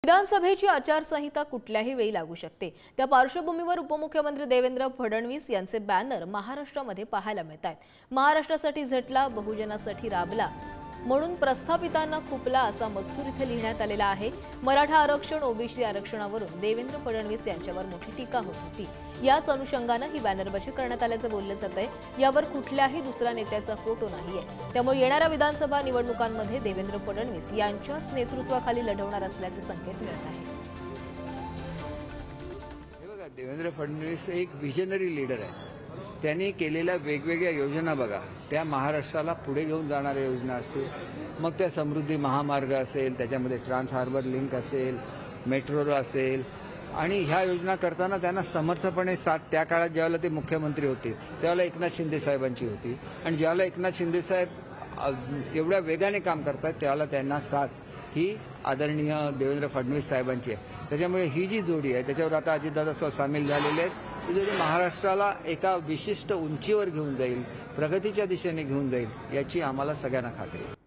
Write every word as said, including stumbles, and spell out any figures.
विधानसभेची आचारसंहिता कुठल्याही वेळी लागू शकते। त्या पार्श्वभूमीवर उपमुख्यमंत्री देवेंद्र फडणवीस यांचे बॅनर महाराष्ट्रामध्ये पाहायला मिळतात। महाराष्ट्रासाठी झटला, बहुजनासाठी राबला म्हणून प्रस्थापितांना खुपला असा मजकूर इथे लिहिण्यात आलेला आहे। मराठा आरक्षण, ओबीसी आरक्षणावरून देवेंद्र फडणवीस यांच्यावर मोठी टीका होत होती। याच अनुषंगाने ही बॅनरबाजी करण्यात आल्याचं बोललं जातंय। यावर कुठल्याही दुसऱ्या नेत्याचा फोटो नाहीये। त्यामुळे येणाऱ्या विधानसभा निवडणुकांमध्ये देवेंद्र फडणवीस यांच्याच नेतृत्वाखाली लढवणार असल्याचे संकेत मिळत आहेत। देवेंद्र फडणवीस एक विजनरी लीडर आहे। त्यांनी केलेल्या वेगवेगळ्या योजना बघा, त्या महाराष्ट्राला पुढे घेऊन जाणाऱ्या योजना असतील, मग त्या समृद्धी महामार्ग असेल, त्याच्यामध्ये ट्रान्स हार्बर लिंक असेल, मेट्रो असेल, आणि ह्या योजना करताना त्यांना समर्थपणे साथ त्या काळात ज्यावेळेला ते मुख्यमंत्री होते त्यावेळेला एकनाथ शिंदे साहेबांची होती, आणि ज्यावेळेला एकनाथ शिंदे साहेब एवढ्या वेगाने काम करतात त्यावेळेला त्यांना साथ ही आदरणीय देवेंद्र फडणवीस साहेबांची आहे। त्याच्यामुळे ही जी जोडी आहे त्याच्यावर आता अजितदादा स्वतः सामील झालेले आहेत। ही जोडी महाराष्ट्राला एका विशिष्ट उंचीवर घेऊन जाईल, प्रगतीच्या दिशेने घेऊन जाईल याची आम्हाला सगळ्यांना खात्री आहे।